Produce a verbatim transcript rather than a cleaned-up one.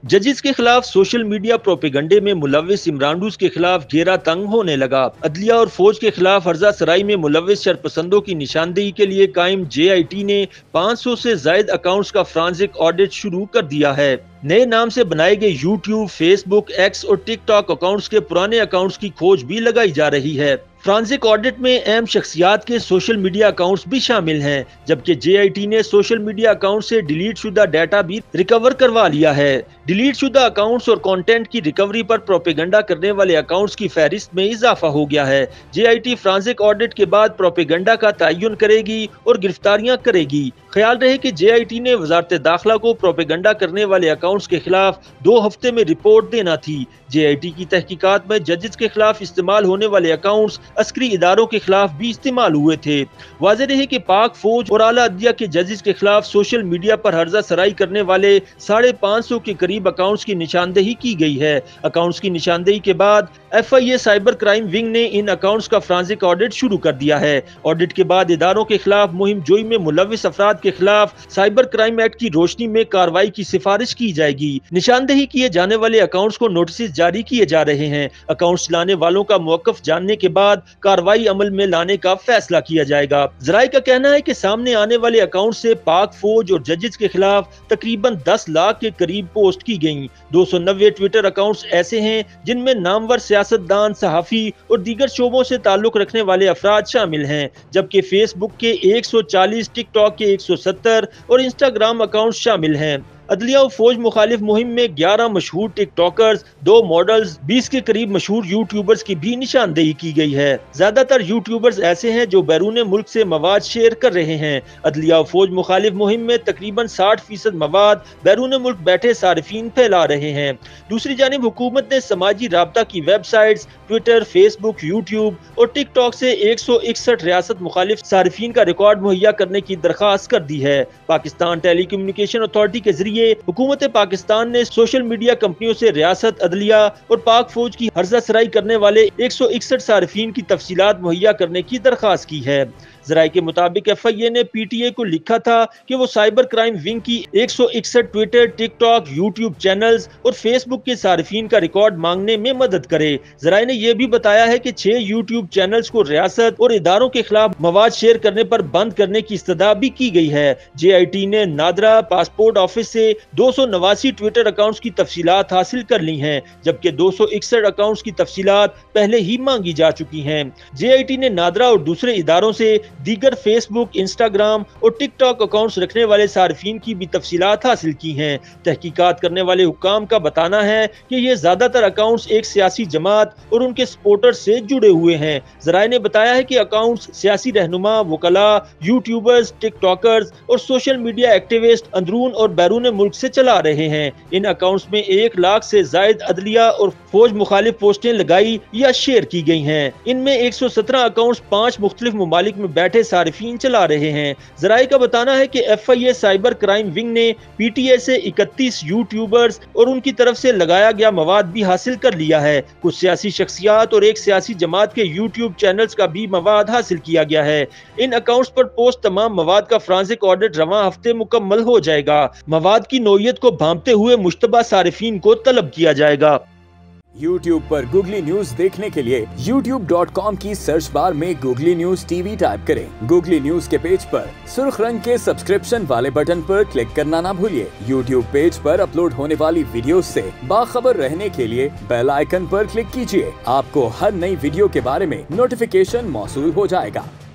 जजिस के खिलाफ social media प्रोपेगंडे में मुलविस इमरानडूस के खिलाफ घेरा तंग होने लगा। अदलिया और फौज के खिलाफ हर्जा सराई में मुलविस शरपसंदों की निशानदेही के लिए कायम जे आई टी ने पाँच सौ से जायद अकाउंट्स का फ्रांसिक ऑडिट शुरू कर दिया है। नए नाम से बनाए गए यूट्यूब, फेसबुक, एक्स और टिकटॉक अकाउंट्स के पुराने अकाउंट्स की खोज भी लगाई जा रही है। फ्रांसिक ऑडिट में अहम शख्सियात के सोशल मीडिया अकाउंट्स भी शामिल हैं, जबकि जे आई टी ने सोशल मीडिया अकाउंट से डिलीट शुदा डाटा भी रिकवर करवा लिया है। डिलीट शुदा अकाउंट्स और कंटेंट की रिकवरी पर प्रोपेगंडा करने वाले अकाउंट्स की फहरिस्त में इजाफा हो गया है। J I T forensic audit के बाद प्रोपेगंडा का तयन करेगी और गिरफ्तारियां करेगी। ख्याल रहे कि जे आई टी ने वजारत दाखिला को प्रोपेगंडा करने वाले अकाउंट्स के खिलाफ दो हफ्ते में रिपोर्ट देना थी। जे आई टी की तहकीकात में जजिस के खिलाफ इस्तेमाल होने वाले अकाउंट्स अस्करी इदारों के खिलाफ भी इस्तेमाल हुए थे। वाज़ेह रहे कि पाक फौज और आला अदलिया के जजिस के खिलाफ सोशल मीडिया पर हर्जा सराई करने वाले साढ़े पाँच सौ के करीब अकाउंट्स की निशानदेही की गई है। अकाउंट्स की निशानदेही के बाद F I A cyber crime wing ने इन अकाउंट्स का फ्रांसिक ऑडिट शुरू कर दिया है। ऑडिट के बाद इदारों के खिलाफ मुहिम जोई में मुलविस अफराद के खिलाफ साइबर क्राइम एक्ट की रोशनी में कार्रवाई की सिफारिश की जाएगी। निशानदेही किए जाने वाले अकाउंट्स को नोटिस जारी किए जा रहे हैं। अकाउंट्स लाने वालों का मौकफ जानने के बाद कार्रवाई अमल में लाने का फैसला किया जाएगा। जराये का कहना है कि सामने आने वाले अकाउंट से पाक फौज और जजिस के खिलाफ तकरीबन दस लाख के करीब पोस्ट की गयी। दो सौ नब्बे ट्विटर अकाउंट्स ऐसे हैं जिनमें नामवर सियासतदान, सहाफी और दीगर शोबों से ताल्लुक रखने वाले अफराद शामिल हैं, जबकि फेसबुक के एक सौ चालीस, टिकटॉक के एक सौ सत्तर और इंस्टाग्राम अकाउंट शामिल हैं। अदलिया और फौज मुखालिफ मुहिम में ग्यारह मशहूर टिकटॉकर्स, दो मॉडल्स, बीस के करीब मशहूर यूट्यूबर्स की भी निशानदेही की गई है। ज्यादातर यूट्यूबर्स ऐसे हैं जो बैरून मुल्क से मवाद शेयर कर रहे हैं। अदलिया और फौज मुखालिफ मुहिम में तकरीबन साठ फीसद मवाद बैरून मुल्क बैठे सारिफीन फैला रहे हैं। दूसरी जानिब हुकूमत ने समाजी राब्ता की वेबसाइट्स ट्विटर, फेसबुक, यूट्यूब और टिकटॉक से एक सौ इकसठ रियासत मुखालिफ सारिफीन का रिकॉर्ड मुहैया करने की दरख्वास्त कर दी है। पाकिस्तान टेली कम्युनिकेशन अथॉरिटी के जरिए हुकूमत पाकिस्तान ने सोशल मीडिया कंपनियों से रियासत, अदलिया और पाक फौज की हर्जा सराई करने वाले एक सौ इकसठ सारिफीन की तफसीलात मुहैया करने की दरख्वास्त की है। जराये के मुताबिक एफ आई ए ने पी टी ए को लिखा था कि वो साइबर क्राइम विंग की एक सौ इकसठ ट्विटर, टिकटॉक, यूट्यूब चैनल्स और फेसबुक के सारिफीन का रिकॉर्ड मांगने में मदद करे। जराये ने यह भी बताया है कि छह यूट्यूब चैनल्स को रियासत और इदारों के खिलाफ मवाद शेयर करने पर बंद करने की इस्तदा भी की गई है। जे आई टी ने नादरा पासपोर्ट ऑफिस से दो सौ नवासी ट्विटर अकाउंट्स की तफसीलात हासिल कर ली हैं, जबकि दो सौ इकसठ अकाउंट्स की तफसीलात पहले ही मांगी जा चुकी हैं। जे आई टी ने नादरा और दूसरे इदारों से दीगर फेसबुक, इंस्टाग्राम और टिकटॉक अकाउंट्स रखने वाले सार्फिन की भी तफसीलात हासिल की हैं। तहकीकात करने वाले हुक्काम का बताना है कि ये ज्यादातर अकाउंट्स एक सियासी जमात और उनके सपोर्टर्स से जुड़े हुए हैं। जराये ने बताया है कि अकाउंट्स सियासी रहनुमा, वकला, यूट्यूबर्स, टिकटॉकर्स और सोशल मीडिया एक्टिविस्ट अंदरून और बैरून मुल्क से चला रहे हैं। इन अकाउंट्स में एक लाख से जायद अदलिया और फौज मुखालिफ पोस्टें लगाई या शेयर की गई हैं। इनमें एक सौ सत्रह अकाउंट्स पांच मुख्तलिफ ममालिक में बैठे सारिफीन चला रहे हैं। जराये का बताना है कि F I A cyber crime wing ने पी टी ए से इकतीस यूट्यूबर्स और उनकी तरफ से लगाया गया मवाद भी हासिल कर लिया है। कुछ सियासी शख्सियात और एक सियासी जमात के यूट्यूब चैनल्स का भी मवाद हासिल किया गया है। इन अकाउंट्स पर पोस्ट तमाम मवाद का फ्रांसिक ऑडिट रवां हफ्ते मुकम्मल हो जाएगा। मवाद की नौयत को भांपते हुए मुश्तबा सारिफीन को तलब किया जाएगा। YouTube पर गूगली न्यूज देखने के लिए यूट्यूब डॉट कॉम की सर्च बार में गूगली न्यूज टीवी टाइप करें। गूगली न्यूज के पेज पर सुर्ख रंग के सब्सक्रिप्शन वाले बटन पर क्लिक करना ना भूलिए। YouTube पेज पर अपलोड होने वाली वीडियोस से बाखबर रहने के लिए बेल आइकन पर क्लिक कीजिए। आपको हर नई वीडियो के बारे में नोटिफिकेशन मौसूल हो जाएगा।